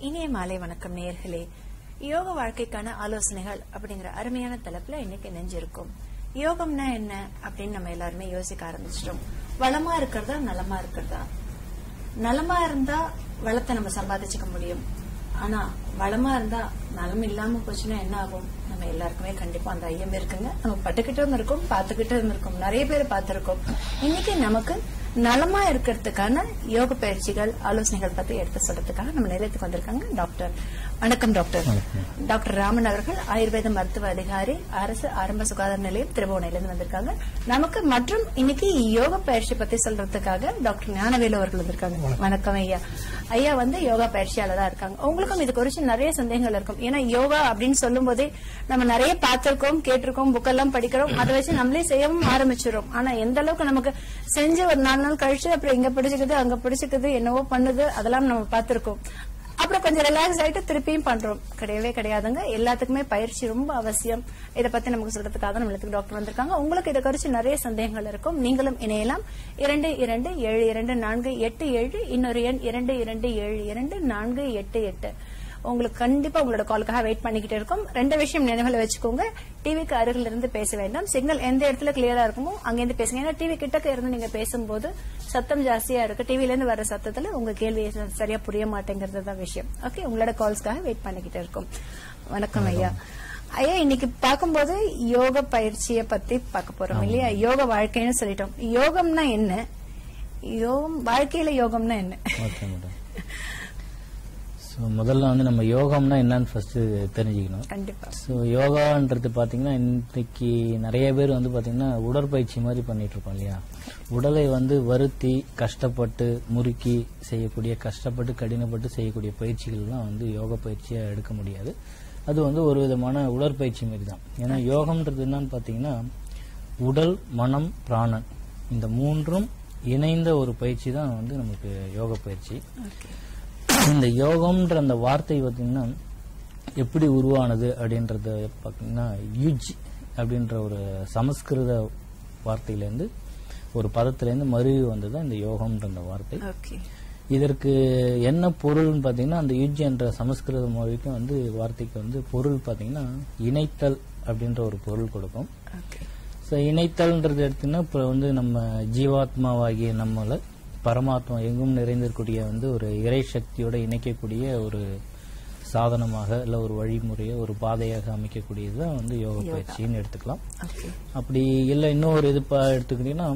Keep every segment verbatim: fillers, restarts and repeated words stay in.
இனிய மாலை வணக்கம் நேயர்களே. யோக வாழ்க்கைக்கான ஆலோசனைகள் அப்படிங்கிற அருமையான தலைப்புல இன்னைக்கு நெஞ்சிருக்கும். யோகம்னா என்ன அப்படின்னு நம்ம எல்லாருமே யோசிக்க ஆரம்பிச்சிட்டோம். வளமா இருக்கிறதா நலமா இருக்கிறதா? நலமா இருந்தா வளத்தை நம்ம சம்பாதிச்சுக்க முடியும். ஆனா வளமா இருந்தா நலம் இல்லாம போச்சுன்னா என்ன ஆகும்? நம்ம எல்லாருக்குமே கண்டிப்பா அந்த ஐயம் இருக்குங்க. நம்ம பட்டுக்கிட்டும் இருக்கோம், பாத்துக்கிட்டும் இருக்கோம், நிறைய பேர் பார்த்திருக்கோம். இன்னைக்கு நமக்கு நலமா இருக்கிறதுக்கான யோக பயிற்சிகள் ஆலோசனைகள் பத்தி எடுத்து சொல்றதுக்காக நம்ம நிலையத்துக்கு வந்திருக்காங்க டாக்டர். வணக்கம் டாக்டர். டாக்டர் ராமன் அவர்கள் ஆயுர்வேத மருத்துவ அதிகாரி, அரசு ஆரம்ப சுகாதார நிலையம் திருபுவனையிலிருந்து வந்திருக்காங்க நமக்கு. மற்றும் இன்னைக்கு யோகா பயிற்சி பத்தி சொல்றதுக்காக டாக்டர் ஞானவேலு அவர்கள் வந்திருக்காங்க. வணக்கம் ஐயா. ஐயா வந்து யோகா பயிற்சியாளரா இருக்காங்க. உங்களுக்கும் இது குறித்து நிறைய சந்தேகங்கள் இருக்கும். ஏன்னா யோகா அப்படின்னு சொல்லும் போதே நம்ம நிறைய பார்த்திருக்கோம், கேட்டிருக்கோம், புக்கெல்லாம் படிக்கிறோம், அதை வச்சு நம்மளே செய்யவும் ஆரம்பிச்சிடும். ஆனா எந்த அளவுக்கு நமக்கு செஞ்சு ஒரு நாலு நாள் கழிச்சு அப்புறம் இங்க பிடிச்சிக்குது அங்க பிடிச்சிக்குது என்னவோ பண்ணுது அதெல்லாம் நம்ம பார்த்திருக்கோம். அப்புறம் கொஞ்சம் ரிலாக்ஸ் ஆயிட்டு திருப்பியும் பண்றோம். கிடையவே கிடையாதுங்க. எல்லாத்துக்குமே பயிற்சி ரொம்ப அவசியம். இதை பத்தி நமக்கு சொல்றதுக்காக நம்மளுக்கு டாக்டர் வந்திருக்காங்க. உங்களுக்கு இதை குறிச்சு நிறைய சந்தேகங்கள் இருக்கும். நீங்களும் இணையலாம். இரண்டு இரண்டு ஏழு இரண்டு நான்கு எட்டு ஏழு இன்னொரு எண் இரண்டு இரண்டு ஏழு இரண்டு நான்கு எட்டு எட்டு. உங்களுக்கு கண்டிப்பா உங்களோட காலுக்காக வெயிட் பண்ணிக்கிட்டே இருக்கும். ரெண்டு விஷயம் நினைவுல வச்சுக்கோங்க. டிவிக்கு அருகில் இருந்து பேச வேண்டாம். சிக்னல் எந்த இடத்துல கிளியரா இருக்குமோ அங்கிருந்து பேசுங்க. ஏன்னா டிவி கிட்டக்க இருந்து நீங்க பேசும்போது சத்தம் ஜாஸ்தியா இருக்கு. டிவில இருந்து வர சத்தத்துல உங்க கேள்வி சரியா புரிய மாட்டேங்கிறது தான் விஷயம். ஓகே, உங்களோட கால்ஸ்க்காக வெயிட் பண்ணிக்கிட்டே இருக்கும். வணக்கம் ஐயா. ஐயா, இன்னைக்கு பார்க்கும்போது யோக பயிற்சிய பத்தி பார்க்க போறோம் இல்லையா? யோக வாழ்க்கைன்னு சொல்லிட்டோம். யோகம்னா என்ன? யோகம் வாழ்க்கையில யோகம்னா என்ன? முதல்ல வந்து நம்ம யோகம்னா என்னன்னு ஃபர்ஸ்ட் தெரிஞ்சுக்கணும். கண்டிப்பா. ஸோ யோகான்றது பாத்தீங்கன்னா இன்னைக்கு நிறைய பேர் வந்து பாத்தீங்கன்னா உடற்பயிற்சி மாதிரி பண்ணிட்டு இருக்கோம் இல்லையா? உடலை வந்து வருத்தி கஷ்டப்பட்டு முறுக்கி செய்யக்கூடிய, கஷ்டப்பட்டு கடினப்பட்டு செய்யக்கூடிய பயிற்சிகள்லாம் வந்து யோக பயிற்சியா எடுக்க முடியாது. அது வந்து ஒரு விதமான உடற்பயிற்சி மாதிரி தான். ஏன்னா யோகம்ன்றது என்னன்னு பாத்தீங்கன்னா உடல், மனம், பிராணன் இந்த மூன்றும் இணைந்த ஒரு பயிற்சி தான் வந்து நமக்கு யோக பயிற்சி. இந்த யோகம்ன்ற அந்த வார்த்தை பார்த்தீங்கன்னா எப்படி உருவானது அப்படின்றத பார்த்தீங்கன்னா யுஜ் அப்படின்ற ஒரு சமஸ்கிருத வார்த்தையிலேருந்து ஒரு பதத்திலேருந்து மருவி வந்ததுதான் இந்த யோகம்ன்ற அந்த வார்த்தை. இதற்கு என்ன பொருள்னு பார்த்தீங்கன்னா அந்த யுஜ் என்ற சமஸ்கிருத மொழிக்கு வந்து வார்த்தைக்கு வந்து பொருள் பார்த்தீங்கன்னா இணைத்தல் அப்படின்ற ஒரு பொருள் கொடுக்கும். ஸோ இணைத்தல்ன்றது எடுத்தீங்கன்னா இப்போ வந்து நம்ம ஜீவாத்மாவாகிய நம்மளை பரமாத்மா எங்கும் நிறைந்திருக்கக்கூடிய வந்து ஒரு இறை சக்தியோட இணைக்கக்கூடிய ஒரு சாதனமாக இல்ல ஒரு வழிமுறையை ஒரு பாதையாக அமைக்கக்கூடியதுதான் வந்து யோக பயிற்சின்னு எடுத்துக்கலாம். அப்படி இல்ல இன்னொரு இது எடுத்துக்கிட்டீங்கன்னா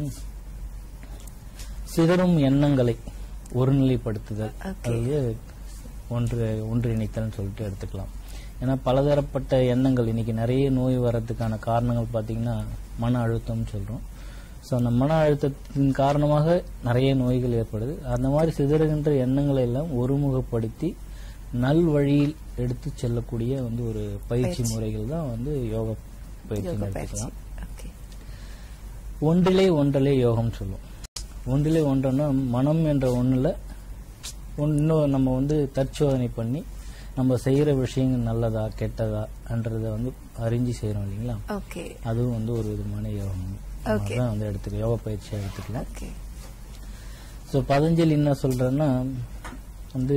சிதறும் எண்ணங்களை ஒருநிலைப்படுத்துதல், அதாவது ஒன்று ஒன்றிணைத்தல்னு சொல்லிட்டு எடுத்துக்கலாம். ஏன்னா பலதரப்பட்ட எண்ணங்கள் இன்னைக்கு நிறைய நோய் வர்றதுக்கான காரணங்கள் பாத்தீங்கன்னா மன அழுத்தம்னு சொல்றோம். ஸோ அந்த மன அழுத்தத்தின் காரணமாக நிறைய நோய்கள் ஏற்படுது. அந்த மாதிரி சிதறுகின்ற எண்ணங்களை எல்லாம் ஒருமுகப்படுத்தி நல் வழியில் எடுத்து செல்லக்கூடிய வந்து ஒரு பயிற்சி முறைகள் தான் வந்து யோக பயிற்சி எடுத்துக்கலாம். ஒன்றிலே ஒன்றலே யோகம் சொல்லும். ஒன்றிலே ஒன்றன்னா மனம் என்ற ஒண்ணுல இன்னும் நம்ம வந்து தற்சோதனை பண்ணி நம்ம செய்யற விஷயங்கள் நல்லதா கெட்டதா என்றத வந்து அறிஞ்சு செய்யறோம் இல்லைங்களா? அதுவும் வந்து ஒரு விதமான யோகம் வந்து எடுத்துக்கலாம், யோக பயிற்சியா எடுத்துக்கலாம். ஸோ பதஞ்சலி என்ன சொல்றேன்னா வந்து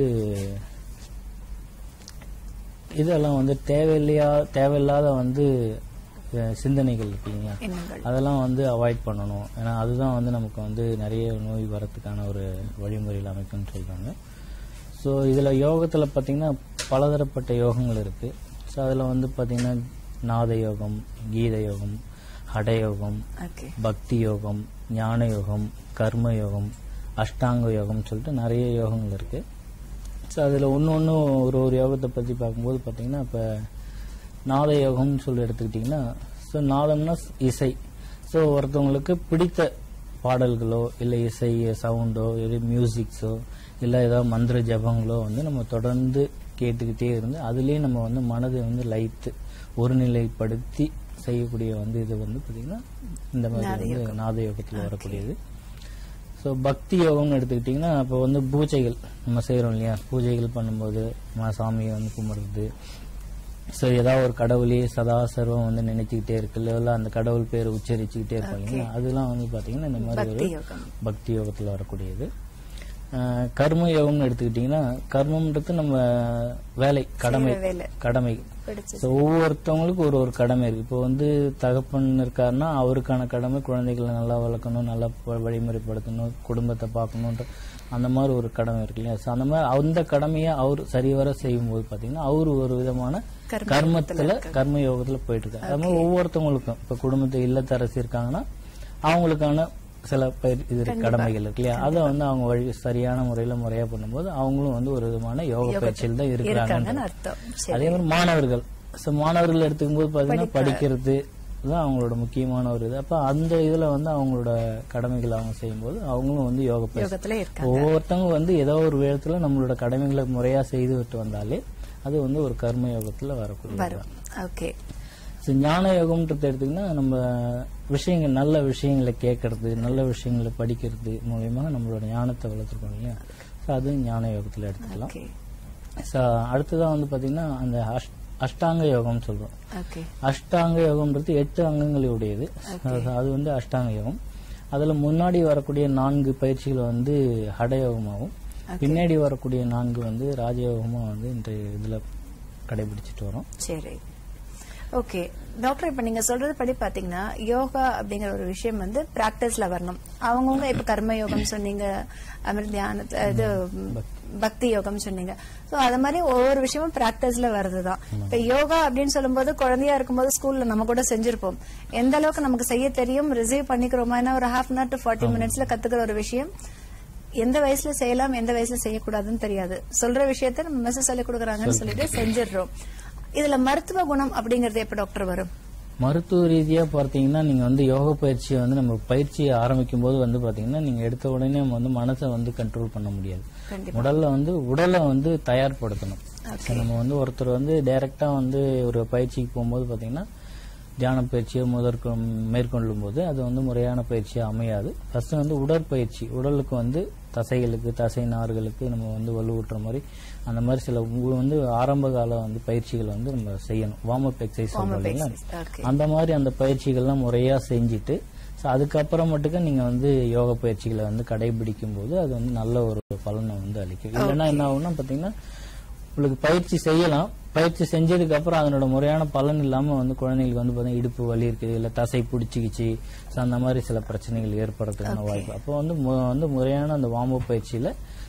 இதெல்லாம் வந்து தேவையில்லையா தேவையில்லாத வந்து சிந்தனைகள் இருக்கு இல்லையா, அதெல்லாம் வந்து அவாய்ட் பண்ணணும். ஏன்னா அதுதான் வந்து நமக்கு வந்து நிறைய நோய் வரத்துக்கான ஒரு வழிமுறையில் அமைக்கும்னு சொல்றாங்க. ஸோ இதுல யோகத்துல பாத்தீங்கன்னா பலதரப்பட்ட யோகங்கள் இருக்கு. ஸோ அதுல வந்து பாத்தீங்கன்னா நாத யோகம், கீத யோகம், ஹடயோகம், பக்தி யோகம், ஞான யோகம், கர்ம யோகம், அஷ்டாங்க யோகம் சொல்லிட்டு நிறைய யோகங்கள் இருக்கு. ஸோ அதுல ஒன்னு ஒன்னு ஒரு ஒரு யோகத்தை பத்தி பார்க்கும்போது பாத்தீங்கன்னா இப்ப நாத யோகம்னு சொல்லி எடுத்துக்கிட்டீங்கன்னா ஸோ நாதம்னா இசை. ஸோ ஒருத்தவங்களுக்கு பிடித்த பாடல்களோ இல்லை இசை சவுண்டோ இல்லை மியூசிக்ஸோ இல்லை ஏதாவது மந்திர ஜபங்களோ வந்து நம்ம தொடர்ந்து கேட்டுக்கிட்டே இருந்து அதுலேயே நம்ம வந்து மனதை வந்து லயித்து ஒருநிலைப்படுத்தி செய்யக்கூடிய வந்து இது வந்து பாத்தீங்கன்னா இந்த மாதிரி வந்து நாத யோகத்தில் வரக்கூடியது. ஸோ பக்தி யோகம்னு எடுத்துக்கிட்டீங்கன்னா இப்போ வந்து பூஜைகள் நம்ம செய்யறோம் இல்லையா, பூஜைகள் பண்ணும்போது சாமியை வந்து கும்பிடுறது, ஸோ ஏதாவது ஒரு கடவுளையே சதா சர்வம் வந்து நினைச்சுக்கிட்டே இருக்கு இல்ல அந்த கடவுள் பேரை உச்சரிச்சுக்கிட்டே இருப்பாங்க, அதெல்லாம் வந்து பாத்தீங்கன்னா இந்த மாதிரி ஒரு பக்தி யோகத்தில் வரக்கூடியது. கர்ம யோகம்னு எடுத்துக்கிட்டீங்கன்னா கர்மம்ன்றது நம்ம வேலை கடமை கடமை ஒவ்வொருத்தவங்களுக்கும் ஒரு ஒரு கடமை இருக்கு. இப்போ வந்து தகப்பன் இருக்காருன்னா அவருக்கான கடமை குழந்தைகளை நல்லா வளர்க்கணும், நல்லா வழிமுறைப்படுத்தணும், குடும்பத்தை பார்க்கணுன்ற அந்த மாதிரி ஒரு கடமை இருக்கு இல்லையா. அந்த மாதிரி அந்த கடமையை அவர் சரிவர செய்யும் போது பாத்தீங்கன்னா அவரு ஒரு விதமான கர்மத்துல கர்ம யோகத்துல போயிட்டு இருக்காரு. அது மாதிரி ஒவ்வொருத்தவங்களுக்கும் இப்ப குடும்பத்தை இல்லத்தரசி இருக்காங்கன்னா அவங்களுக்கான சில பயிர் இது கடமைகள் இருக்கு இல்லையா. அதை வந்து அவங்க வழி சரியான முறையில முறையா பண்ணும்போது அவங்களும் வந்து ஒரு விதமான யோக பயிற்சியில் தான் இருக்கிறாங்க. அதே மாதிரி மாணவர்கள் மாணவர்கள் எடுத்துக்கும் போது பாத்தீங்கன்னா படிக்கிறது தான் அவங்களோட முக்கியமான ஒரு இது. அப்ப அந்த இதுல வந்து அவங்களோட கடமைகளை அவங்க செய்யும் போது அவங்களும் வந்து யோக பயிற்சி ஒவ்வொருத்தவங்க வந்து ஏதோ ஒரு விதத்துல நம்மளோட கடமைகளை முறையா செய்து விட்டு வந்தாலே அது வந்து ஒரு கர்ம யோகத்துல வரக்கூடிய. ஞான யோகம்ன்றது எடுத்தீங்கன்னா நம்ம விஷயங்கள் நல்ல விஷயங்களை கேட்கறது, நல்ல விஷயங்களை படிக்கிறது மூலயமா நம்மளோட ஞானத்தை வளர்த்துருக்கோம் இல்லையா. அது ஞான யோகத்துல எடுத்துக்கலாம். அடுத்ததான் வந்து பாத்தீங்கன்னா அந்த அஷ்டாங்க யோகம் சொல்றோம். அஷ்டாங்க யோகம்ன்றது எட்டு அங்கங்களுடையது. அது வந்து அஷ்டாங்க யோகம். அதுல முன்னாடி வரக்கூடிய நான்கு பயிற்சிகள் வந்து ஹடயோகமாகவும் பின்னாடி வரக்கூடிய நான்கு வந்து ராஜயோகமும் வந்து இந்த இதுல கடைபிடிச்சிட்டு வரோம். சரி, ஓகே டாக்டர், இப்ப நீங்க சொல்றது படி பாத்தீங்கன்னா யோகா அப்படிங்கிற ஒரு விஷயம் வந்து பிராக்டிஸ்ல வரணும். அவங்கவுங்க இப்ப கர்ம யோகம் சொன்னீங்க, அமிர்த தியான இது பக்தி யோகம் சொன்னீங்க. சோ அது மாதிரி ஒவ்வொரு விஷயமும் பிராக்டிஸ்ல வருதுதான். இப்ப யோகா அப்படின்னு சொல்லும் போது குழந்தையா இருக்கும்போது ஸ்கூல்ல நம்ம கூட செஞ்சிருப்போம். எந்த அளவுக்கு நமக்கு செய்ய தெரியும், ரிசீவ் பண்ணிக்கிறோமா, ஒரு half an hour to forty மினிட்ஸ்ல கத்துக்கிற ஒரு விஷயம். எந்த வயசுல செய்யலாம், எந்த வயசுல செய்யக்கூடாதுன்னு தெரியாது. சொல்ற விஷயத்த நம்ம மெசேஜ் சொல்லி கொடுக்குறாங்கன்னு சொல்லிட்டு செஞ்சிடறோம். இதுல மருத்துவ குணம் அப்படிங்கறது எப்ப டாக்டர் வரும்? மருத்துவ ரீதியா பார்த்தீங்கன்னா நீங்க வந்து யோக பயிற்சியை வந்து நம்ம பயிற்சியை ஆரம்பிக்கும் போது வந்து பாத்தீங்கன்னா நீங்க எடுத்த உடனே நம்ம வந்து மனசை வந்து கண்ட்ரோல் பண்ண முடியாது. உடல்ல வந்து உடலை வந்து தயார்படுத்தணும். நம்ம வந்து ஒருத்தர் வந்து டைரக்டா வந்து ஒரு பயிற்சிக்கு போகும்போது பாத்தீங்கன்னா தியான பயிற்சியை முதற்கு மேற்கொள்ளும் போது அது வந்து முறையான பயிற்சியா அமையாது. ஃபர்ஸ்ட் வந்து உடற்பயிற்சி, உடலுக்கு வந்து தசைகளுக்கு தசை நார்களுக்கு நம்ம வந்து வலுவூட்டுற மாதிரி அந்த மாதிரி சில வந்து ஆரம்ப கால வந்து பயிற்சிகள் வந்து நம்ம செய்யணும். வார்ம் அப் எக்ஸசைஸ் சொல்றீங்களா, அந்த மாதிரி அந்த பயிற்சிகள்லாம் முறையா செஞ்சுட்டு அதுக்கப்புறம் மட்டும் நீங்க வந்து யோக பயிற்சிகளை வந்து கடைபிடிக்கும் போது அது வந்து நல்ல ஒரு பலனை வந்து அளிக்கும். இல்லைன்னா என்ன ஆகும்னா பாத்தீங்கன்னா உங்களுக்கு பயிற்சி செய்யலாம், பயிற்சி செஞ்சதுக்கு அப்புறம் அதனோட முறையான பலன் இல்லாம வந்து குழந்தைங்களுக்கு வந்து பாத்தீங்கன்னா இடுப்பு வலி இருக்குது, இல்ல தசை பிடிச்சிக்கிச்சு, அந்த மாதிரி சில பிரச்சனைகள் ஏற்படுறதுக்கான வாய்ப்பு. அப்போ வந்து வந்து முறையான அந்த வார்ம் அப் பயிற்சியில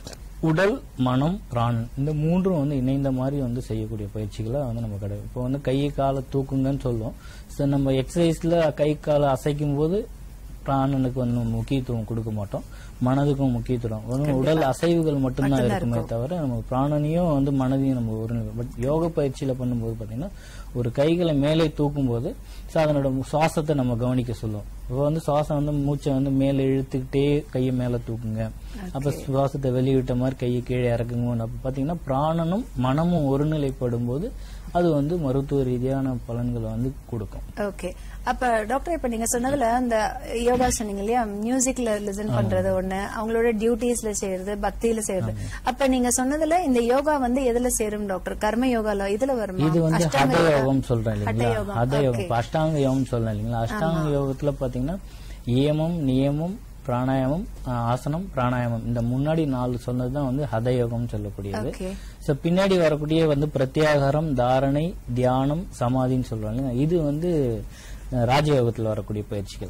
உடல் மனம் பிராணன் இந்த மூன்றும் வந்து இணைந்த மாதிரி வந்து செய்யக்கூடிய பயிற்சிகளை வந்து நம்ம கடை. இப்போ வந்து கை காலை தூக்குங்கன்னு சொல்லுவோம். நம்ம எக்ஸசைஸ்ல கை காலை அசைக்கும் போது பிராணனுக்கு வந்து முக்கியத்துவம் கொடுக்க மாட்டோம், மனதுக்கும் முக்கியத்துவம். உடல் அசைவுகள் மட்டும்தான் இருக்குமே தவிர நம்ம பிராணனையும் வந்து மனதையும் நம்ம ஒரு. பட் யோக பயிற்சியில பண்ணும்போது பாத்தீங்கன்னா ஒரு கைகளை மேலே தூக்கும் போது அதனோட சுவாசத்தை நம்ம கவனிக்க சொல்லுவோம். இப்போ வந்து சுவாசம் வந்து மூச்சை வந்து மேல இழுத்துக்கிட்டே கையை மேல தூக்குங்க, அப்ப சுவாசத்தை வெளியிட்ட மாதிரி கையை கீழே இறக்குங்க. அப்ப பாத்தீங்கன்னா பிராணனும் மனமும் ஒருநிலைப்படும் போது அது வந்து மருத்துவ ரீதியான பலன்களை வந்து கொடுக்கும். ஓகே, அப்ப டாக்டர் இப்ப நீங்க சொன்னதுல அந்த யோகா சொன்னீங்க இல்லையா, மியூசிக்ல லிசன் பண்றது ஒண்ணு, அவங்களோட டியூட்டிஸ்ல செய்யறது, பக்தியில செய்யறது. அப்ப நீங்க சொன்னதுல இந்த யோகா வந்து எதுல சேரும் டாக்டர்? கர்ம யோகால இதுல வரும்? இது வந்து ஹத யோகம் சொல்றேன் இல்லைங்களா, ஹத யோகம் அஷ்டாங்க யோகம் சொல்றேன் இல்லைங்களா. அஷ்டாங்க யோகத்துல பாத்தீங்கன்னா ஏமம் நியமம் பிராணாயாமம் ஆசனம் பிராணாயாமம் இந்த முன்னாடி நாலு சொன்னதுதான் வந்து ஹத யோகம் சொல்லக்கூடியது. பின்னாடி வரக்கூடிய வந்து பிரத்யாகாரம் தாரணை தியானம் சமாதின்னு சொல்றாங்க. இது வந்து ராஜயோகத்துல வரக்கூடிய பயிற்சிகள்.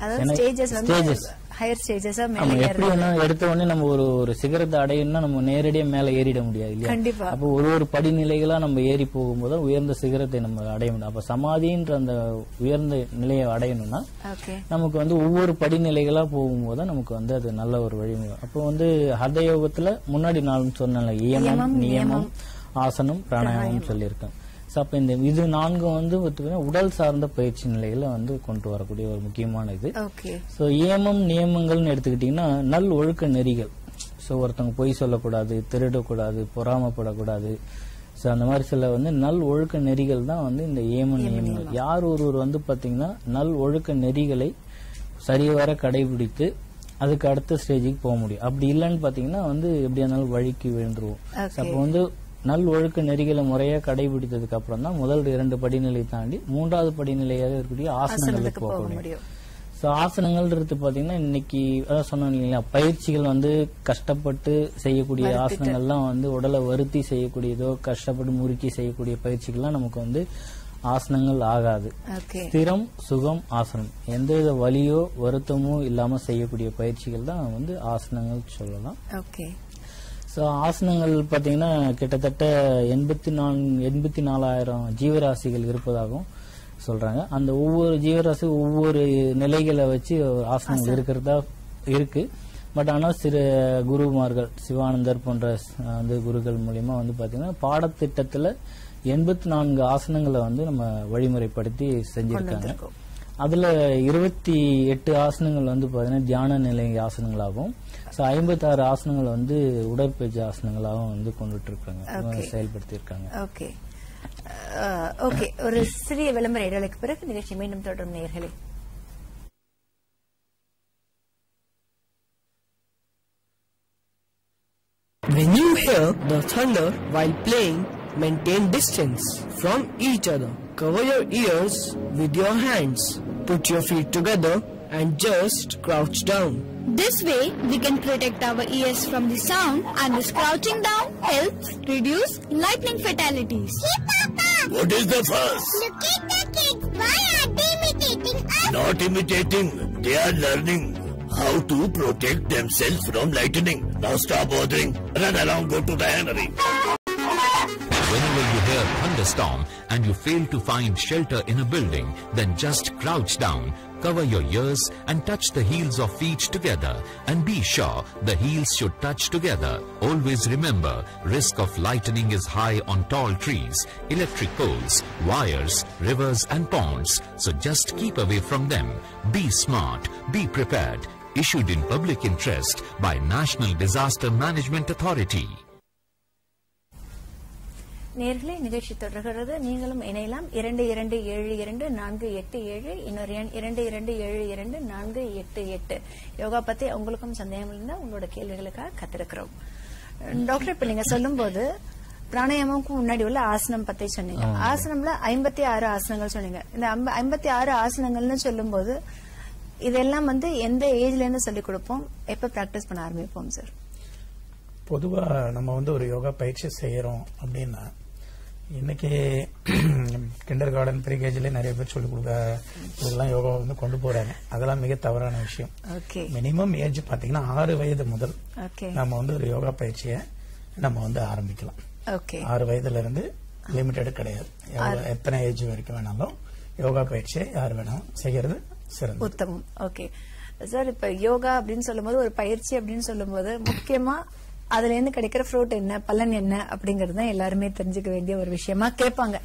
எப்படி எடுத்த உடனே நம்ம ஒரு ஒரு சிகரத்தை அடையணும்னா நம்ம நேரடியா மேல ஏறிட முடியாது இல்லையா. அப்போ ஒரு ஒரு படிநிலைகளா நம்ம ஏறி போகும்போது உயர்ந்த சிகரத்தை நம்ம அடைய முடியும். அப்ப சமாதின்ற அந்த உயர்ந்த நிலையை அடையணும்னா நமக்கு வந்து ஒவ்வொரு படிநிலைகளா போகும்போது நமக்கு வந்து அது நல்ல ஒரு வழிமுறை. அப்போ வந்து ஹத யோகத்துல முன்னாடி நாள் சொன்ன இயமம் நியமம் ஆசனம் பிராணாயாமம் சொல்லியிருக்கேன். அப்ப இந்த இது நான்கும் வந்து உடல் சார்ந்த பயிற்சி நிலையில வந்து கொண்டு வரக்கூடிய ஒரு முக்கியமான இது. சோ ஏமம் நியமங்கள்னு எடுத்துக்கிட்டீங்கன்னா நல் ஒழுக்க நெறிகள். சோ ஒருத்தவங்க பொய் சொல்லக்கூடாது, திருடக்கூடாது, பொறாமப்படக்கூடாது. சோ அந்த மாதிரி சில வந்து நல் ஒழுக்க நெறிகள் தான் வந்து இந்த ஏம நியமங்கள். யார் ஒருவர் வந்து பாத்தீங்கன்னா நல் ஒழுக்க நெறிகளை சரிவர கடைபிடித்து அதுக்கு அடுத்த ஸ்டேஜுக்கு போக முடியும். அப்படி இல்லைன்னு பாத்தீங்கன்னா வந்து எப்படியா இருந்தாலும் வழிக்கு விழுந்துருவோம். அப்ப வந்து நல் ஒழுக்க நெறிகளை முறையா கடைபிடித்ததுக்கு அப்புறம் தான் முதல் இரண்டு படிநிலை தாண்டி மூன்றாவது படிநிலையாக இருக்கக்கூடிய ஆசனங்களுக்கு போக முடியும். ஸோ ஆசனங்கள்ன்றது பாத்தீங்கன்னா இன்னைக்கு அதான் சொன்னோம் இல்லைங்களா, பயிற்சிகள் வந்து கஷ்டப்பட்டு செய்யக்கூடிய ஆசனங்கள்லாம் வந்து உடலை வருத்தி செய்யக்கூடியதோ கஷ்டப்பட்டு முறுக்கி செய்யக்கூடிய பயிற்சிகள்லாம் நமக்கு வந்து ஆசனங்கள் ஆகாது. ஸ்திரம் சுகம் ஆசனம், எந்தவித வலியோ வருத்தமோ இல்லாம செய்யக்கூடிய பயிற்சிகள் தான் வந்து ஆசனங்கள் சொல்லலாம். ஸோ ஆசனங்கள் பாத்தீங்கன்னா கிட்டத்தட்ட எண்பத்தி நான்கு எண்பத்தி நாலாயிரம் ஜீவராசிகள் இருப்பதாகவும் சொல்றாங்க. அந்த ஒவ்வொரு ஜீவராசி ஒவ்வொரு நிலைகளை வச்சு ஆசனங்கள் இருக்கிறதா இருக்கு. பட் ஆனால் சிறு குருமார்கள் சிவானந்தர் போன்ற வந்து குருக்கள் மூலியமா வந்து பாத்தீங்கன்னா பாடத்திட்டத்துல எண்பத்தி நான்கு ஆசனங்களை வந்து நம்ம வழிமுறைப்படுத்தி செஞ்சிருக்காங்க. அதுல இருபத்தி எட்டு ஆசனங்கள் வந்து பாத்தீங்கன்னா தியான நிலை ஆசனங்களாகவும், ஐம்பத்தி ஆறு ஆசனங்கள் வந்து உடற்பயிற்சி ஆசனங்களாகவும் வந்து கொண்டுட்டு இருக்காங்க, செயல்படுத்தி இருக்காங்க. ஓகே ஓகே ஒரு சிறிய விளம்பர இடைவெளிக்கு பிறகு நிகழ்ச்சி மீண்டும் தொடரும் நேயர்களே. When you hear the thunder while playing, maintain distance from each other. Cover your ears with your hands. Put your feet together and just crouch down. This way, we can protect our ears from the sound, and this crouching down helps reduce lightning fatalities. Hey, Papa! What is the fuss? Look at the kids. Why are they imitating us? Not imitating. They are learning how to protect themselves from lightning. Now stop bothering. Run along, go to the hennery. Whenever you hear thunderstorm and you fail to find shelter in a building, then just crouch down, cover your ears and touch the heels of feet together, and be sure the heels should touch together. Always remember, risk of lightning is high on tall trees, electric poles, wires, rivers and ponds, so just keep away from them. Be smart, be prepared. Issued in public interest by National Disaster Management Authority. நேயர்களே, நிகழ்ச்சி தொடர்கிறது. நீங்களும் இணையலாம். இரண்டு இரண்டு ஏழு இரண்டு நான்கு எட்டு ஏழு, இன்னொரு எண் இரண்டு இரண்டு ஏழு இரண்டு நான்கு எட்டு எட்டு. யோகா பத்தி உங்களுக்கும் சந்தேகம் இருந்தா உங்களோட கேள்விகளுக்காக காத்திருக்கிறோம். டாக்டர், இப்ப நீங்க சொல்லும் போது பிராணாயாமம் முன்னாடி உள்ள ஆசனம் பத்தி சொன்னீங்க. ஆசனம்ல ஐம்பத்தி ஆறு ஆசனங்கள் சொன்னீங்க. இந்த ஐம்பத்தி ஆறு ஆசனங்கள்னு சொல்லும் போது இதெல்லாம் வந்து எந்த ஏஜ்ல இருந்து சொல்லிக் கொடுப்போம், எப்ப பிராக்டிஸ் பண்ண ஆரம்பிப்போம் சார்? பொதுவா நம்ம வந்து ஒரு யோகா பயிற்சி செய்யறோம் அப்படின்னா இன்னைக்கு கிண்டர் கார்டன் ப்ரீகேஜில நிறைய பேர் சொல்லிக் கொடுக்க இதெல்லாம் யோகா வந்து கொண்டு போறாங்க. அதெல்லாம் மிக தவறான விஷயம். மினிமம் ஏஜ் பாத்தீங்கன்னா ஆறு வயது முதல் நம்ம வந்து ஒரு யோகா பயிற்சியை நம்ம வந்து ஆரம்பிக்கலாம். ஆறு வயதுல இருந்து லிமிட்டெட் கிடையாது. எத்தனை ஏஜ் வரைக்கும் வேணாலும் யோகா பயிற்சியை யார் வேணாலும் செய்யறது சிறந்த உத்தமம். ஓகே சார், இப்ப யோகா அப்படின்னு சொல்லும் போது ஒரு பயிற்சி அப்படின்னு சொல்லும் போது முக்கியமா அதுல இருந்து கிடைக்கிற ஃப்ரூட் என்ன, பலன் என்ன அப்படிங்கறது தான் எல்லாருமே தெரிஞ்சுக்க வேண்டிய ஒரு விஷயமா கேட்பாங்க.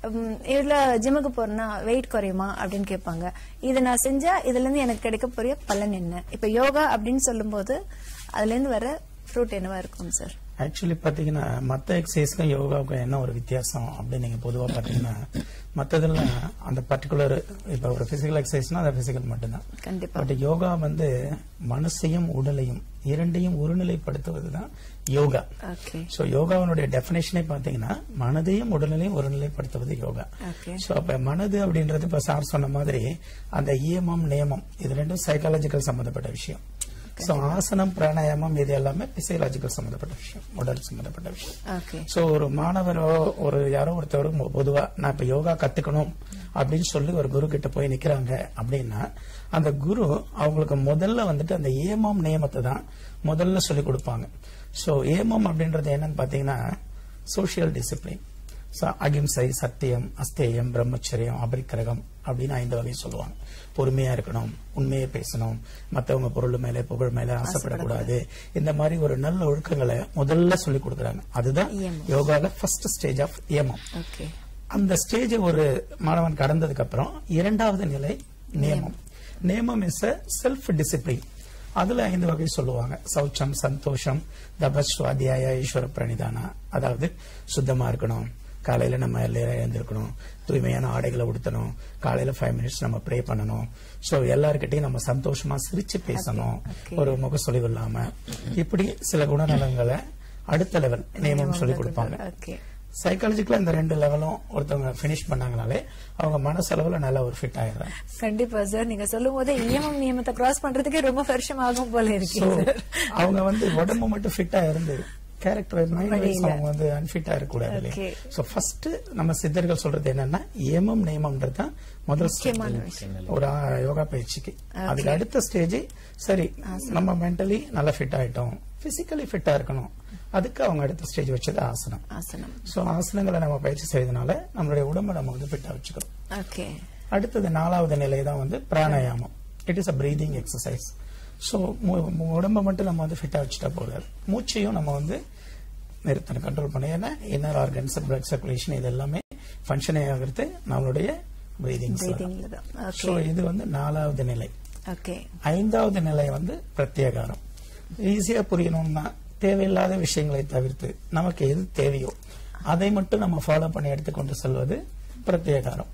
இதுல ஜிம்முக்கு போறேன்னா வெயிட் குறையுமா அப்படின்னு கேட்பாங்க. இதை நான் செஞ்சா இதுல இருந்து எனக்கு கிடைக்க போற பலன் என்ன? இப்ப யோகா அப்படின்னு சொல்லும் போது அதுல இருந்து வர ஃப்ரூட் என்னவா இருக்கும் சார்? ஆக்சுவலி பாத்தீங்கன்னா மத்த எக்ஸசைஸ்க்கும் யோகாவுக்கும் என்ன ஒரு வித்தியாசம் அப்படின்னு நீங்க பொதுவா பாத்தீங்கன்னா மத்ததுல அந்த பர்டிகுலர் இப்ப ஒரு பிசிக்கல் எக்ஸசைஸ்னா அது பிசிக்கல் மட்டும்தான். பட் யோகா வந்து மனசையும் உடலையும் இரண்டையும் ஒருநிலைப்படுத்துவதுதான் யோகா. சோ யோகாவினுடைய டெபினேஷனே பாத்தீங்கன்னா மனதையும் உடலையும் ஒருநிலைப்படுத்துவது யோகா. சோ அப்ப மனது அப்படின்றது இப்ப சார் சொன்ன மாதிரி அந்த இயமம் நியமம் இது ரெண்டும் சைக்காலஜிக்கல் சம்பந்தப்பட்ட விஷயம். சோ ஆசனம் பிராணாயாமம் இது எல்லாமே பிசியலாஜிக்கல் சம்பந்தப்பட்ட விஷயம், உடல் சம்பந்தப்பட்ட விஷயம். சோ ஒரு மாணவரோ ஒரு யாரோ ஒருத்தர் பொதுவா நான் இப்ப யோகா கத்துக்கணும் அப்படின்னு சொல்லி ஒரு குரு கிட்ட போய் நிக்கிறாங்க அப்படின்னா அந்த குரு அவங்களுக்கு முதல்ல வந்துட்டு அந்த ஏமம் நியமத்தை தான் முதல்ல சொல்லி கொடுப்பாங்க. சோ ஏமம் அப்படின்றது என்னன்னு பாத்தீங்கன்னா சோசியல் டிசிப்ளின். அகிம்சை, சத்தியம், அஸ்தேயம், பிரம்மச்சரியம், அபரிக்கிரகம் அப்படின்னு ஐந்து வகை சொல்லுவாங்க. பொறுமையா இருக்கணும், உண்மையை பேசணும், மத்தவங்க பொருள் மேல புகழ் மேல ஆசைப்படக்கூடாது, இந்த மாதிரி ஒரு நல்ல ஒழுக்கங்களை முதல்ல சொல்லி கொடுக்கறாங்க. அதுதான் யோகால ஃபர்ஸ்ட் ஸ்டேஜ் ஆஃப் ஏமம். அந்த ஸ்டேஜ் ஒரு மாணவன் கடந்ததுக்கு அப்புறம் இரண்டாவது நிலை நியமம். நியமம் இஸ் செல்ஃப் டிசிப்ளின். அதுல ஐந்து வகை சொல்லுவாங்க. சௌச்சம், சந்தோஷம், தபஸ், சுவாத்தியாய, ஈஸ்வர பிரணிதானா. அதாவது சுத்தமா இருக்கணும், காலையில நம்ம எழுந்திருக்கணும், தூய்மையான ஆடைகளை உடுத்தணும், காலையில ஃபைவ் மினிட்ஸ் நம்ம ப்ரே பண்ணணும். சோ எல்லார்கிட்டையும் நம்ம சந்தோஷமா சிரிச்சு பேசணும், ஒரு முகசொலிவு இல்லாம. இப்படி சில குணநலங்களை அடுத்த லெவல் நியமம் சொல்லி கொடுப்பாங்க. சைக்காலஜிக்கலா இந்த ரெண்டு லெவலும் ஒருத்தவங்க பினிஷ் பண்ணாங்கனாலே அவங்க மனசளவுல நல்ல ஒரு ஃபிட் ஆயிடுறாங்க. கண்டிப்பா சார், நீங்க சொல்லும் போது இஎம்எம் நியமத்தை கிராஸ் பண்றதுக்கே ரொம்ப வருஷம் ஆகும் போல இருக்கு. அவங்க வந்து உடம்பு மட்டும் ஃபிட்டா இருந்து கேரக்டர் மைண்ட் வைஸ் அவங்க வந்து அன்ஃபிட்டா இருக்கக்கூடாது இல்லையா. சோ ஃபர்ஸ்ட் நம்ம சித்தர்கள் சொல்றது என்னன்னா இஎம்எம் நியமம்ன்றது தான் முதல் ஒரு யோகா பயிற்சிக்கு. அதுக்கு அடுத்த ஸ்டேஜ் சரி நம்ம மென்டலி நல்லா ஃபிட் ஆயிட்டோம், பிசிக்கலி ஃபிட்டா இருக்கணும், அதுக்கு அவங்க அடுத்த ஸ்டேஜ் வச்சது ஆசனம். ஆசனம் சோ ஆசனங்களை நம்ம பயிற்சி செய்வதனால நம்மளுடைய உடம்பை நம்ம வந்து ஃபிட்டா வச்சுக்கிறோம். அடுத்தது நாலாவது நிலை தான் வந்து pranayama. It is a breathing exercise. So உடம்பை மட்டும் நம்ம வந்து ஃபிட்டா வச்சுட்டா போதாது, மூச்சையும் நம்ம வந்து நிறுத்தணும், கண்ட்ரோல் பண்ண. ஏன்னா இன்னர் ஆர்கன்ஸ், பிளட் சர்க்குலேஷன் இது எல்லாமே ஃபங்க்ஷன் ஆகிறது நம்மளுடைய பிரீதிங். சோ இது வந்து நாலாவது நிலை. ஐந்தாவது நிலை வந்து பிரத்யேகாரம். ஈஸியா புரியணும்னா தேவையில்லாத விஷயங்களை தவிர்த்து நமக்கு எது தேவையோ அதை மட்டும் நம்ம ஃபாலோ பண்ணி எடுத்துக்கொண்டு செல்வது பிரத்யேகாரம்.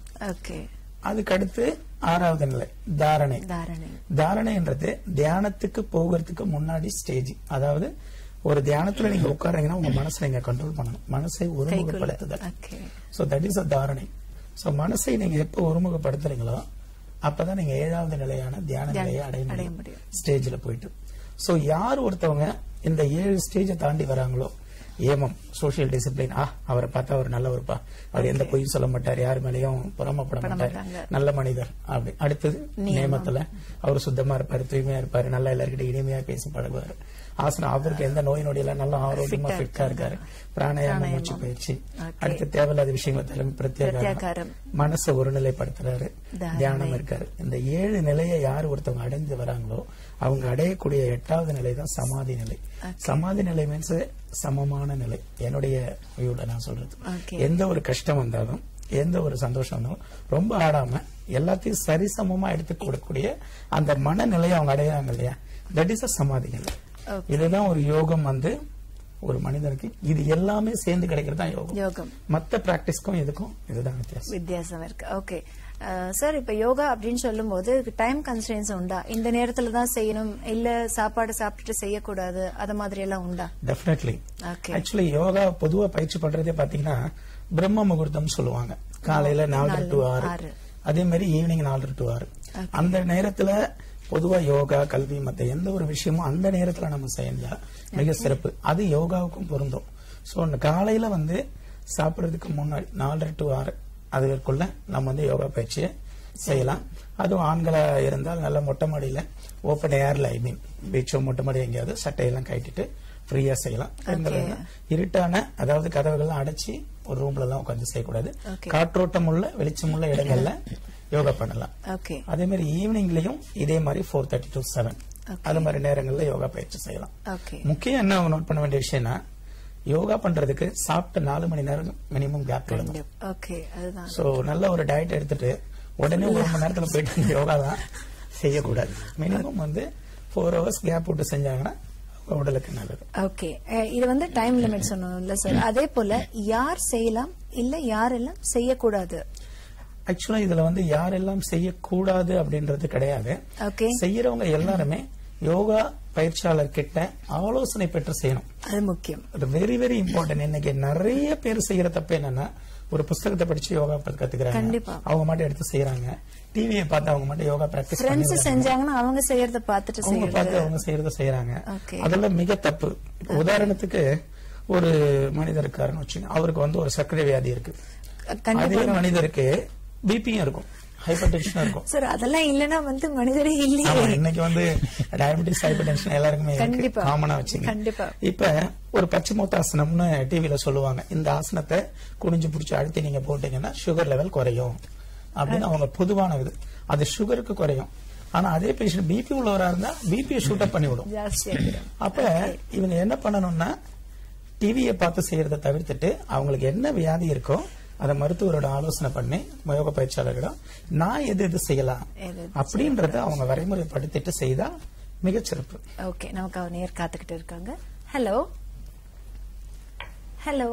அதுக்கு அடுத்து ஆறாவது நிலை தாரணை. தாரணைன்றது தியானத்துக்கு போகிறதுக்கு முன்னாடி ஸ்டேஜ். அதாவது ஒரு தியானத்துல நீங்க உட்காரீங்கன்னா உங்க மனசை நீங்க கண்ட்ரோல் பண்ணணும், மனசை ஒருமுகப்படுத்துதல். சோ தட் இஸ் அ தாரணை. சோ மனசை நீங்க எப்ப ஒருமுகப்படுத்துறீங்களோ அப்பதான் நீங்க ஏழாவது நிலையான தியான நிலையை அடைய முடியும் ஸ்டேஜ்ல போயிட்டு. சோ யார் ஒருத்தவங்க இந்த ஏழு ஸ்டேஜை தாண்டி வராங்களோ, ஏமம் சோசியல் டிசிப்ளின், ஆ அவரை பார்த்தா அவர் நல்லவருப்பா, அவர் எந்த பொய்யும் சொல்ல மாட்டார், யார் மேலேயும் புறமப்பட மாட்டார், நல்ல மனிதர் அப்படி. அடுத்தது நியமத்துல அவர் சுத்தமா இருப்பாரு, தூய்மையா இருப்பாரு, நல்லா எல்லாருக்கிட்ட இனிமையா பேசி பழகுவாரு. ஆசனம் அவருக்கு எந்த நோய் நொடியில நல்லா ஆரோக்கியமா ஃபிட்டா இருக்காரு. பிராணாயாம மூச்சு பயிற்சி. அடுத்து தேவையில்லாத விஷயங்களை தலைமை பிரத்யேகம், மனசை ஒருநிலைப்படுத்துறாரு, தியானம் இருக்காரு. இந்த ஏழு நிலையை யார் ஒருத்தவங்க அடைந்து வராங்களோ அவங்க அடையக்கூடிய எட்டாவது நிலை தான் சமாதி நிலை. சமாதி நிலை மீன்ஸ் சமமான நிலை. என்னுடைய வியூல நான் சொல்றது, எந்த ஒரு கஷ்டம் வந்தாலும் எந்த ஒரு சந்தோஷம் வந்தாலும் ரொம்ப ஆடாம எல்லாத்தையும் சரிசமமா எடுத்துக் கொடுக்கக்கூடிய அந்த மனநிலையை அவங்க அடையாங்க இல்லையா, தட் இஸ் அ சமாதி நிலை. இதுதான் ஒரு யோகம் வந்து ஒரு மனிதனுக்கு இது எல்லாமே சேர்ந்து கிடைக்கிறது தான் யோகம். யோகம் மத்த பிராக்டிஸ்க்கும் இதுக்கும் இதுதான் வித்தியாசம் வித்தியாசம் இருக்கு. ஓகே சார், இப்ப யோகா அப்படின்னு சொல்லும் போது டைம் கன்ஸ்ட்ரெயின்ஸ் உண்டா? இந்த நேரத்துல தான் செய்யணும், இல்ல சாப்பாடு சாப்பிட்டுட்டு செய்யக்கூடாது, அது மாதிரி எல்லாம் உண்டா? டெஃபினெட்லி. ஆக்சுவலி யோகா பொதுவா பயிற்சி பண்றதே பாத்தீங்கன்னா பிரம்ம முகூர்த்தம் சொல்லுவாங்க. காலையில நாலரை டு ஆறு, அதே மாதிரி ஈவினிங் நாலரை டு ஆறு. அந்த நேரத்துல பொதுவா யோகா, கல்வி, மத்த எந்த ஒரு விஷயமும் அந்த நேரத்துல நம்ம செஞ்சா மிக சிறப்பு. அது யோகாவுக்கும் பொருந்தும். சோ அந்த காலையில வந்து சாப்பிடறதுக்கு முன்னாடி நாலரை டு ஆறு அதுக்குள்ள நம்ம வந்து யோகா பயிற்சியை செய்யலாம். அதுவும் ஆண்களா இருந்தால் நல்ல மொட்டை மாடியில ஓப்பன் ஏர்ல, ஐ மீன் பீச்சோ மொட்டை மாடி எங்கேயாவது சட்டையெல்லாம் கட்டிட்டு ஃப்ரீயா செய்யலாம். இருட்டான அதாவது கதவுகள்லாம் அடைச்சி ஒரு ரூம்ல எல்லாம் உட்காந்து செய்யக்கூடாது. காற்றோட்டம் உள்ள வெளிச்சமுள்ள இடங்கள்ல யோகா பண்ணலாம். அதே மாதிரி ஈவினிங்லயும் இதே மாதிரி ஃபோர் தேர்ட்டி டு செவன் அது மாதிரி நேரங்கள்ல யோகா பயிற்சி செய்யலாம். முக்கியம் என்ன நோட் பண்ண வேண்டிய விஷயம்னா யோகா பண்றதுக்கு சாப்பிட்டு நாலு மணி நேரம் மினிமம் கேப் வேணும். சோ நல்ல ஒரு டயட் எடுத்துட்டு உடனே ஒரு மணி நேரத்துல போயிட்டு யோகா தான் செய்யக்கூடாது. மினிமம் வந்து ஃபோர் ஹவர்ஸ் கேப் விட்டு செஞ்சாங்கன்னா உடலுக்கு நல்லது. ஓகே, இது வந்து டைம் லிமிட் சொன்னோம்ல சார், அதே போல யார் செய்யலாம் இல்ல யாரெல்லாம் செய்யக்கூடாது? ஆக்சுவலா இதுல வந்து யாரெல்லாம் செய்யக்கூடாது அப்படின்றது கிடையாது. செய்யறவங்க எல்லாருமே யோகா பயிற்சியாளர் கிட்ட ஆலோசனை பெற்று செய்யணும். அது முக்கியம், அது வெரி வெரி இம்பார்ட்டன்ட். இன்னைக்கு நிறைய பேர் செய்யற தப்பு என்னன்னா ஒரு புஸ்தகத்தை படிச்சு யோகா கத்துக்கிறாங்க, அவங்க மட்டும் எடுத்து செய்யறாங்க. டிவியை பார்த்து அவங்க மட்டும் யோகா பிராக்டிஸ் செஞ்சாங்கன்னா அவங்க செய்யறத பார்த்துட்டு அவங்க பார்த்து அவங்க செய்யறத செய்யறாங்க. அதெல்லாம் மிக தப்பு. உதாரணத்துக்கு ஒரு மனிதர் இருக்காருன்னு வச்சுங்க, அவருக்கு வந்து ஒரு சர்க்கரை வியாதி இருக்கு. அதே மனிதருக்கு பிபியும் இருக்கும், ஹைப்பர் டென்ஷன் இருக்கும். சார் அதெல்லாம் இல்லன்னா வந்து மனிதரே இல்லையே. இன்னைக்கு வந்து டயபெட்டிஸ், ஹைப்பர் டென்ஷன் எல்லாருக்குமே காமனா வச்சுங்க. இப்ப ஒரு பச்சைமோத்தாசனம்னு டிவில சொல்லுவாங்க, இந்த ஆசனத்தை குனிஞ்சு பிடிச்சி அழுத்தி நீங்க போட்டீங்கன்னா சுகர் லெவல் குறையும் அப்படின்னு அவங்க பொதுவான இது. அது சுகருக்கு குறையும். ஆனா அதே பேஷண்ட் பிபி உள்ளவரா இருந்தா பிபியை ஷூட் அப் பண்ணி விடும். அப்ப இவங்க என்ன பண்ணணும்னா டிவியை பார்த்து செய்யறத தவிர்த்துட்டு அவங்களுக்கு என்ன வியாதி இருக்கோ அதை மருத்துவரோட ஆலோசனை பண்ணி யோக பயிற்சியாளர்களிடம் நான் எது எது செய்யலாம் அப்படின்றத அவங்க வரைமுறைப்படுத்திட்டு செய்தா மிகச்சிறப்பு. ஓகே, நமக்கு அவர் நேர் காத்துக்கிட்டு இருக்காங்க. ஹலோ ஹலோ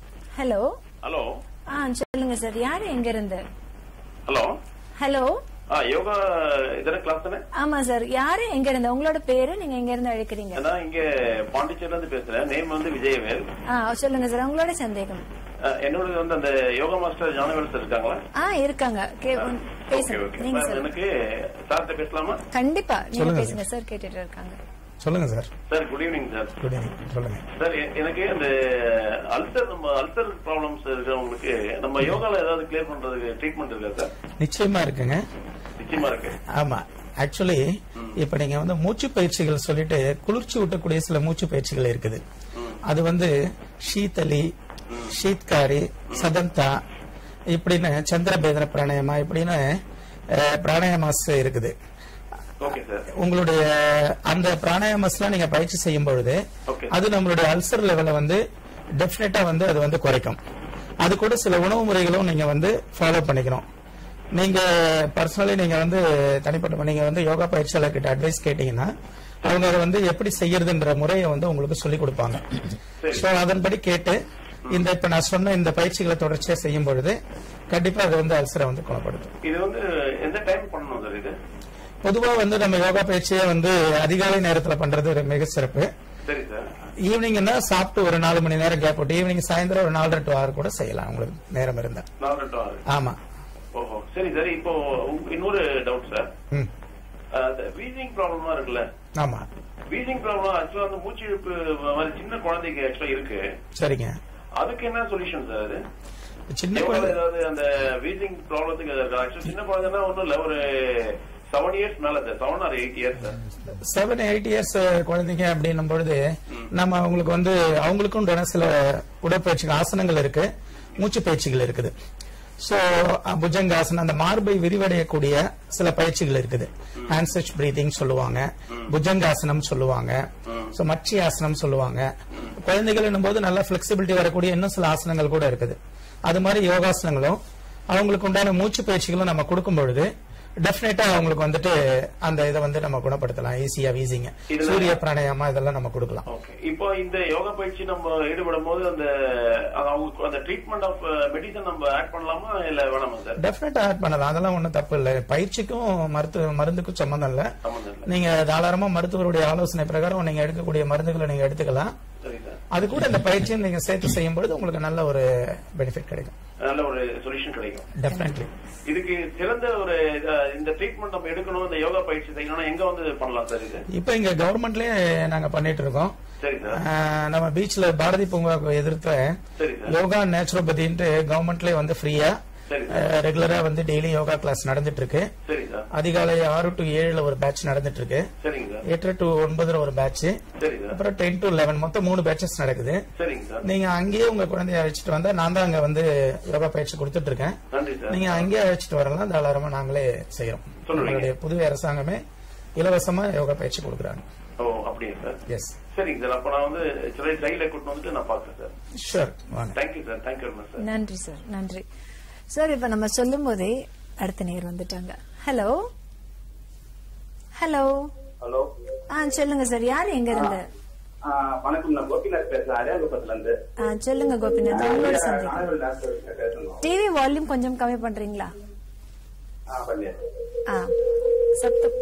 ஹலோ ஹலோ ஆ சொல்லுங்க சார், யாரு எங்க இருந்து? ஹலோ ஹலோ யோகா இதர கிளாஸ் தானே? ஆமா சார். யாரு எங்க இருந்து, உங்களோட பேரு, நீங்க எங்க இருந்து அழைக்கிறீங்க? நான் இங்க பாண்டிச்சேரியில இருந்து பேசுறேன். நேம் வந்து விஜயவேல். சொல்லுங்க சார், உங்களோட சந்தேகம். என்னோட வந்து அந்த யோகா மாஸ்டர் ஞானவேல் சார் இருக்காங்களா? ஆ இருக்காங்க. பேசுங்க எனக்கு சார்ட்ட பேசலாமா? கண்டிப்பா நீங்க பேசுங்க சார், கேட்டுட்டு இருக்காங்க. சொல்லுங்க sir. Sir good evening sir. Good evening. சொல்லுங்க சார். எனக்கு அந்த அல்சர் நம்ம அல்சர் ப்ராப்ளம்ஸ் இருக்கிறவங்களுக்கு நம்ம யோகால ஏதாவது கிளியர் பண்றதுக்கு ட்ரீட்மெண்ட் இருக்கா சார்? நிச்சயமா இருக்குங்க. நிச்சயமா இருக்கு. ஆமா, ஆக்சுவலி இப்ப நீங்க வந்து மூச்சு பயிற்சிகள் சொல்லிட்டு குளிர்ச்சி ஊட்டக்கூடிய சில மூச்சு பயிற்சிகள் இருக்குது. அது வந்து ஷீதலி, ஷீத்காரி, சதந்தா, இப்படின்னு சந்திரபேதன பிராணாயமா, இப்படின்னு பிராணாயமாஸ் இருக்குது. உங்களுடைய அந்த பிராணாயாமஸ்லாம் நீங்க பயிற்சி செய்யும் பொழுது அது நம்மளுடைய அல்சர் லெவலை வந்து டெஃபினட்டா வந்து அது வந்து குறைக்கும். அது கூட சில உணவு முறைகளும் நீங்க வந்து ஃபாலோ பண்ணிக்கணும். நீங்க பர்சனலி நீங்க வந்து தனிப்பட்ட நீங்க வந்து யோகா பயிற்சியாளர் கிட்ட அட்வைஸ் கேட்டீங்கன்னா அவங்க அதை வந்து எப்படி செய்யறதுன்ற முறையை வந்து உங்களுக்கு சொல்லிக் கொடுப்பாங்க. சோ அதன்படி கேட்டு இந்த இப்ப நான் சொன்ன இந்த பயிற்சிகளை தொடர்ச்சியா செய்யும் பொழுது கண்டிப்பா அது வந்து அல்சரை வந்து குணப்படுத்தும். இது வந்து எந்த டைம் பண்ணணும் சார்? இது பொதுவா வந்து நம்ம யோகா பயிற்சியை வந்து அதிகாலை நேரத்துல பண்றது மிக சிறப்பு. ஈவினிங்னா சாப்பிட்டு ஒரு நாலு மணி நேரம் கேப் விட்டு ஈவினிங் சாயந்தரம் ஒரு நாலரை டு ஆறு கூட செய்யலாம் உங்களுக்கு நேரம் இருந்தா. ஆமா. ஓஹோ சரி சார். இப்போ இன்னொரு டவுட் சார். வீசிங் ப்ராப்ளமா இருக்குல்ல? ஆமா. வீசிங் ப்ராப்ளம் ஆக்சுவலா அந்த மூச்சு இழுப்பு மாதிரி சின்ன குழந்தைக்கு ஆக்சுவலா இருக்கு. சரிங்க. அதுக்கு என்ன சொல்யூஷன் சார்? அது சின்ன குழந்தை ஏதாவது அந்த வீசிங் ப்ராப்ளத்துக்கு ஆக்சுவலா சின்ன குழந்தைன்னா ஒன்றும் இல்ல, ஒரு செவன் இயர்ஸ் மேல sir, seven or eight years seven eight years குழந்தைங்க அப்படின்னும் பொழுது நம்ம அவங்களுக்கு வந்து அவங்களுக்கும் சில உடற்பயிற்சிகள் ஆசனங்கள் இருக்கு, மூச்சு பயிற்சிகள் இருக்குது. சோ புஜங்காசனம், அந்த மார்பை விரிவடையக்கூடிய சில பயிற்சிகள் இருக்குது. ஹேண்ட்ஸ்ட்ரெச் பிரீதிங் சொல்லுவாங்க, புஜங்காசனம் சொல்லுவாங்க, சோ மச்சி ஆசனம் சொல்லுவாங்க. குழந்தைகள் என்னும் போது நல்லா பிளெக்சிபிலிட்டி வரக்கூடிய இன்னும் சில ஆசனங்கள் கூட இருக்குது. அது மாதிரி யோகாசனங்களும் அவங்களுக்கு உண்டான மூச்சு பயிற்சிகளும் நம்ம கொடுக்கும் பொழுது டெஃபினட்டா அவங்களுக்கு வந்துட்டு அந்த இதை வந்து நம்ம குணப்படுத்தலாம் ஈஸியா. வீசிங்க, சூரிய பிராணாயாமா இதெல்லாம் நம்ம கொடுக்கலாம். இப்போ இந்த யோகா பயிற்சி நம்ம ஈடுபடும் போது அந்த அந்த ட்ரீட்மெண்ட் ஆஃப் மெடிசன் நம்ம ஆட் பண்ணலாமா இல்ல வேணாமா சார்? டெஃபினட்டா ஆட் பண்ணலாம், அதெல்லாம் ஒன்றும் தப்பு இல்லை. பயிற்சிக்கும் மருத்துவ மருந்துக்கும் சம்பந்தம் இல்லை. நீங்க தாராளமா மருத்துவருடைய ஆலோசனை பிரகாரம் நீங்க எடுக்கக்கூடிய மருந்துகளை நீங்க எடுத்துக்கலாம். அது கூட இந்த பயிற்சியும் நீங்க சேர்த்து செய்யும் பொழுது உங்களுக்கு நல்ல ஒரு பெனிஃபிட் கிடைக்கும், நல்ல ஒரு சொல்யூஷன் கிடைக்கும். டெஃபினெட்லி. இதுக்கு சிறந்த ஒரு இந்த ட்ரீட்மெண்ட் நம்ம எடுக்கணும், இந்த யோகா பயிற்சி செய்யணும், எங்க வந்து பண்ணலாம் சார் இது? இப்ப இங்க கவர்மெண்ட்லயே நாங்க பண்ணிட்டு இருக்கோம். நம்ம பீச்ல பாரதி பூங்காவுக்கு எதிர்த்து யோகா நேச்சுரோபதின்ட்டு கவர்மெண்ட்லயே வந்து ஃப்ரீயா ரெகுலரா வந்து டெய்லி யோகா கிளாஸ் நடந்துட்டு இருக்கு. அதிகாலை ஆறு டு ஏழுல ஒரு பேட்ச் நடந்துட்டு இருக்கு, எட்டு டு ஒன்பதுல ஒரு பேட்ச், அப்புறம் டென் டு லெவன், மொத்தம் மூணு பேட்சஸ் நடக்குது. நீங்க அங்கேயே உங்க குழந்தைய அழைச்சிட்டு வந்தா, நான் தான் அங்க வந்து யோகா பயிற்சி கொடுத்துட்டு இருக்கேன், நீங்க அங்கேயே அழைச்சிட்டு வரலாம், தாராளமா நாங்களே செய்யறோம். நம்மளுடைய புதுவை அரசாங்கமே இலவசமா யோகா பயிற்சி கொடுக்குறாங்க. எஸ் சரிங்க சார். அப்ப நான் வந்து ட்ரைல கூட்டிட்டு வந்துட்டு நான் பாக்குறேன் sir. Sure. Thank you sir. Thank you very much sir. நன்றி சார். நன்றி சார். இப்ப நம்ம சொல்லும் போதே அடுத்த நேர் வந்துட்டாங்க. Hello hello hello. ஆ சொல்லுங்க சார், யாரு எங்க இருந்து? வணக்கம், நான் கோபிநாத் பேசுறேன், அரியாங்குப்பத்துல இருந்து. சொல்லுங்க கோபிநாத், உங்களோட சந்தேகம். டிவி வால்யூம் கொஞ்சம் கம்மி பண்றீங்களா? சத்தம்.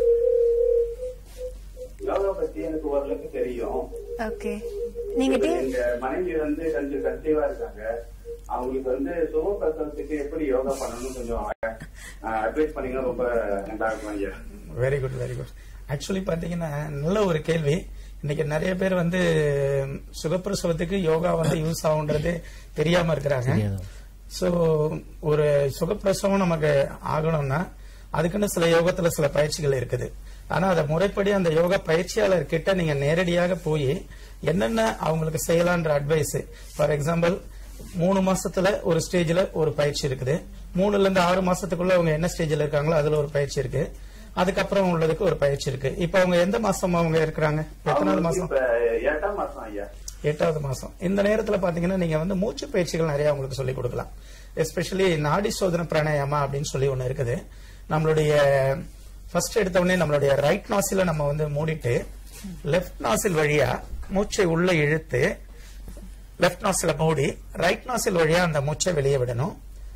யோகா பத்தி எனக்கு ஓரளவுக்கு தெரியும். ஓகே. நீங்க எங்க மனைவி வந்து கொஞ்சம் கன்சீவா இருக்காங்க, அவங்களுக்கு வந்து சுகப்பிரசவத்துக்கு எப்படி யோகா பண்ணணும் கொஞ்சம் அட்வைஸ் பண்ணீங்கன்னா ரொம்ப நல்லா இருக்கும் ஐயா. Very good, very good. Actually பாத்தீங்கன்னா நல்ல ஒரு கேள்வி. இன்னைக்கு நிறைய பேர் வந்து சுகப்பிரசவத்துக்கு யோகா வந்து யூஸ் ஆகுன்றது தெரியாம இருக்கிறாங்க. சோ ஒரு சுகப்பிரசவம் நமக்கு ஆகணும்னா அதுக்குன்னு சில யோகத்துல சில பயிற்சிகள் இருக்குது. ஆனா அதை முறைப்படி அந்த யோகா பயிற்சியாளர் கிட்ட நீங்க நேரடியாக போய் என்னென்ன அவங்களுக்கு செய்யலான்ற அட்வைஸ், ஃபார் எக்ஸாம்பிள் மூணு மாசத்துல ஒரு ஸ்டேஜ்ல ஒரு பயிற்சி இருக்குது, மூணுல இருந்து ஆறு மாசத்துக்குள்ள அவங்க என்ன ஸ்டேஜ்ல இருக்காங்களோ அதுல ஒரு பயிற்சி இருக்கு, அதுக்கப்புறம் உள்ளதுக்கு ஒரு பயிற்சி இருக்கு. இப்ப அவங்க எந்த மாசம் அவங்க இருக்கிறாங்க? எத்தனாவது மாசம்? எட்டாம் மாசம் ஐயா. எட்டாவது மாசம். இந்த நேரத்துல பாத்தீங்கன்னா நீங்க வந்து மூச்சு பயிற்சிகள் நிறைய அவங்களுக்கு சொல்லிக் கொடுக்கலாம். எஸ்பெஷலி நாடி சோதனை பிராணாயாமா அப்படின்னு சொல்லி ஒண்ணு இருக்குது. நம்மளுடைய ஃபர்ஸ்ட் எடுத்த உடனே நம்மளுடைய ரைட் நாசில நம்ம வந்து மூடிட்டு லெப்ட் நாசில் வழியா மூச்சை உள்ள இழுத்து லெப்ட் நாசில மூடி ரைட் நாசில் வழியா அந்த மூச்சை வெளியே விடணும்.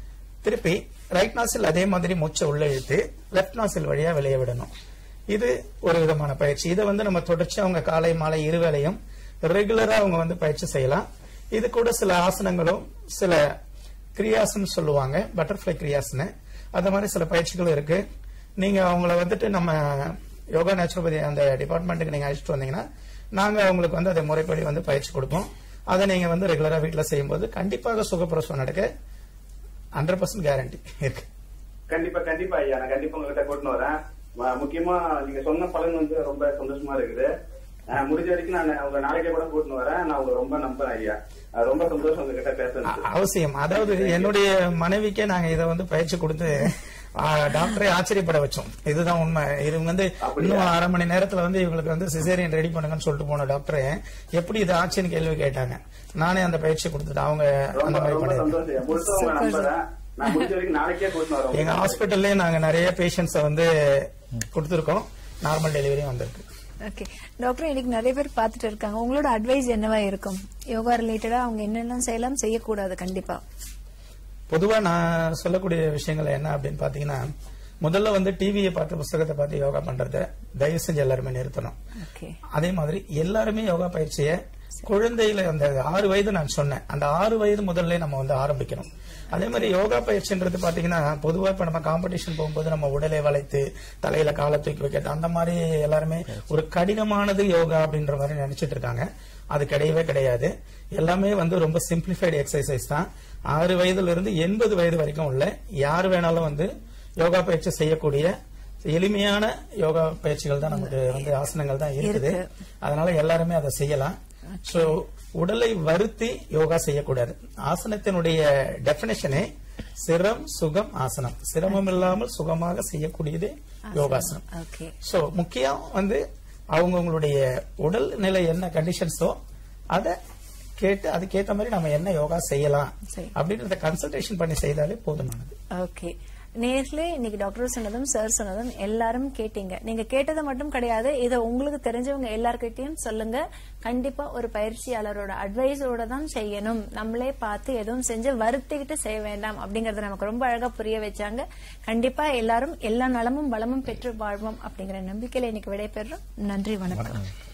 திருப்பி ரைட் நாசில் அதே மாதிரி மூச்சை உள்ள இழுத்து லெப்ட் நாசில் வழியா வெளியே விடணும். இது ஒரு விதமான பயிற்சி. இதை வந்து நம்ம தொடர்ச்சி அவங்க காலை மாலை இருவேளையும் ரெகுலரா அவங்க வந்து பயிற்சி செய்யலாம். இது கூட சில ஆசனங்களும் சில கிரியாசனம் சொல்லுவாங்க, பட்டர்ஃபிளை கிரியாசன, அந்த மாதிரி சில பயிற்சிகளும் இருக்கு. நீங்க அவங்கள வந்துட்டு நம்ம யோகா நேச்சுரோபதி அந்த டிபார்ட்மெண்ட்டுக்கு நீங்க அழைச்சிட்டு வந்தீங்கன்னா நாங்க அவங்களுக்கு வந்து அதை முறைப்படி வந்து பயிற்சி கொடுப்போம். அதை நீங்க வந்து ரெகுலரா வீட்டுல செய்யும்போது கண்டிப்பாக சுகப்பிரசவம் நடக்க ஹண்ட்ரட் பர்சன்ட் கேரண்டி இருக்கு. கண்டிப்பா கண்டிப்பா ஐயா, நான் கண்டிப்பா உங்ககிட்ட கூட்டின்னு வரேன். முக்கியமா நீங்க சொன்ன பலன் வந்து ரொம்ப சந்தோஷமா இருக்குது. முடிஞ்ச வரைக்கும் நான் உங்க நாளைக்கே கூட கூட்டின்னு வரேன். நான் உங்க ரொம்ப நம்புறேன் ஐயா. ரொம்ப சந்தோஷம் உங்ககிட்ட பேசுறது. அவசியம். அதாவது என்னுடைய மனைவிக்கே நாங்க இதை வந்து பயிற்சி கொடுத்து டாக்டரை ஆச்சரியப்பட வச்சோம். இதுதான் உண்மை. இவங்க வந்து இன்னும் அரை மணி நேரத்துல வந்து இவங்களுக்கு வந்து சிசேரியன் ரெடி பண்ணுங்கன்னு சொல்லிட்டு போன டாக்டரே எப்படி இது ஆச்சுன்னு கேள்வி கேட்டாங்க. நானே அந்த பயிற்சி கொடுத்துட்டு அவங்க அந்த மாதிரி பண்ணி எங்க ஹாஸ்பிட்டல்லே நாங்க நிறைய பேஷண்ட்ஸ வந்து கொடுத்திருக்கோம். நார்மல் டெலிவரியும் வந்திருக்கு. ஓகே டாக்டர், இன்னைக்கு நிறைய பேர் பாத்துட்டு இருக்காங்க. உங்களோட அட்வைஸ் என்னவா இருக்கும்? யோகா ரிலேட்டடா அவங்க என்னென்ன செய்யலாம், செய்யக்கூடாது? கண்டிப்பா பொதுவா நான் சொல்லக்கூடிய விஷயங்கள் என்ன அப்படின்னு பாத்தீங்கன்னா, முதல்ல வந்து டிவியை பார்த்து புஸ்தகத்தை பார்த்து யோகா பண்றத தயவு செஞ்சு எல்லாருமே நிறுத்தணும். அதே மாதிரி எல்லாருமே யோகா பயிற்சியை குழந்தையில அந்த ஆறு வயது நான் சொன்னேன், அந்த ஆறு வயது முதல்ல நம்ம வந்து ஆரம்பிக்கணும். அதே மாதிரி யோகா பயிற்சின்றது பாத்தீங்கன்னா பொதுவா இப்ப நம்ம காம்படிஷன் போகும்போது நம்ம உடலை வளைத்து தலையில காலை தூக்கி வைக்கிறது அந்த மாதிரி எல்லாருமே ஒரு கடினமானது யோகா அப்படின்ற மாதிரி நினைச்சிட்டு இருக்காங்க. அது கிடையவே கிடையாது. எல்லாமே வந்து ரொம்ப சிம்பிளிஃபைடு எக்ஸசைஸ் தான். ஆறு வயதுல இருந்து எண்பது வயது வரைக்கும் உள்ள யார் வேணாலும் வந்து யோகா பயிற்சி செய்யக்கூடிய எளிமையான யோகா பயிற்சிகள் தான் நமக்கு வந்து ஆசனங்கள் தான் இருக்குது. அதனால எல்லாருமே அதை செய்யலாம். சோ உடலை வருத்தி யோகா செய்யக்கூடாது. ஆசனத்தினுடைய டெபினேஷனே சிரம் சுகம் ஆசனம். சிரமம் இல்லாமல் சுகமாக செய்யக்கூடியது யோகாசனம். சோ முக்கியம் வந்து அவங்கவுங்களுடைய உடல் நிலை என்ன கண்டிஷன்ஸோ அதை கேட்டு அதுக்கேற்ற மாதிரி நம்ம என்ன யோகா செய்யலாம் அப்படின்றத கன்சல்டேஷன் பண்ணி செய்தாலே போதுமானது. ஓகே நேர்ல இன்னைக்கு டாக்டர் சொன்னதும் சார் சொன்னதும் எல்லாரும் கேட்டீங்க. நீங்க கேட்டது மட்டும் கிடையாது, இதை உங்களுக்கு தெரிஞ்சவங்க எல்லார்கிட்டையும் சொல்லுங்க. கண்டிப்பா ஒரு பயிற்சியாளரோட அட்வைஸோட தான் செய்யணும். நம்மளே பார்த்து எதுவும் செஞ்சு வருத்திக்கிட்டு செய்ய வேண்டாம் அப்படிங்கறத நமக்கு ரொம்ப அழகா புரிய வச்சாங்க. கண்டிப்பா எல்லாரும் எல்லா நலமும் வளமும் பெற்று வாழ்வோம் அப்படிங்கிற நம்பிக்கையில இன்னைக்கு விடைபெறுறோம். நன்றி, வணக்கம்.